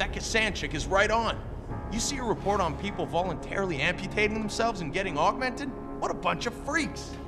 that Kassan chick is right on. You see a report on people voluntarily amputating themselves and getting augmented? What a bunch of freaks.